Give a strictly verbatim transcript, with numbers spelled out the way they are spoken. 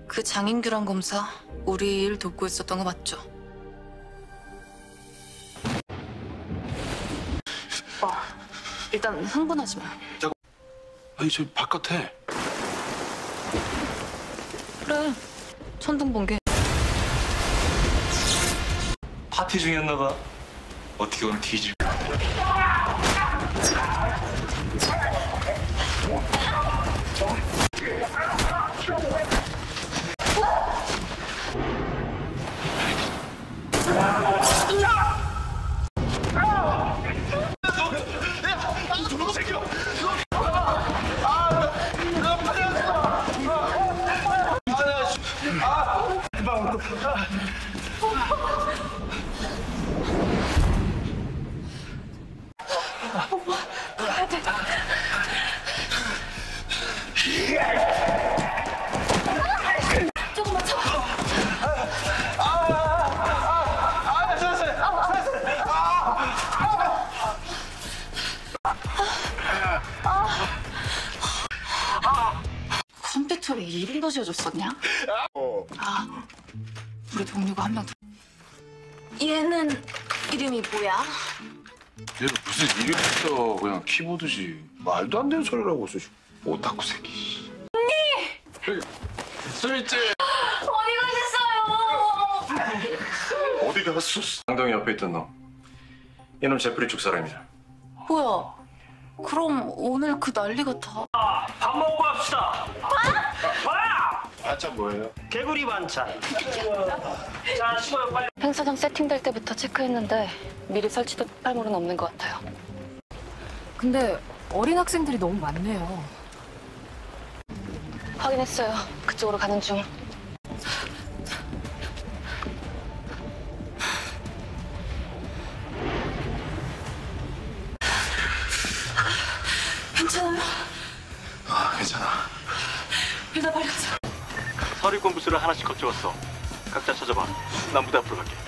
그 장인규란 검사 우리 일 돕고 있었던 거 맞죠? 어, 일단 흥분하지 마. 아니 저 바깥에. 그래, 천둥 번개. 파티 중이었나 봐. 어떻게 오늘 뒤질까? 조금만 참아. 컴퓨터에 이름도 지어줬었냐? 아, 우리 동료가 한 명 더. 얘는 이름이 뭐야? 얘는 무슨 일이 있어. 그냥 키보드지. 말도 안 되는 소리라고 있어. 오타쿠 새끼. 언니! 수미씨! 어디 가셨어요? 어디 갔어? 강동이 옆에 있던 너. 이놈 제프리 쪽 사람이야. 뭐야? 그럼 오늘 그 난리가 다... 밥 먹고 합시다. 반찬 뭐예요? 개구리 반찬. 자, 식어요 빨리. 행사장 세팅될 때부터 체크했는데 미리 설치된 폭발물은 없는 것 같아요. 근데 어린 학생들이 너무 많네요. 확인했어요. 그쪽으로 가는 중. 괜찮아요? 아 괜찮아. 일단 빨리 가자. 서리권 부스를 하나씩 거쳐왔어. 각자 찾아봐. 난 무대 앞으로 갈게.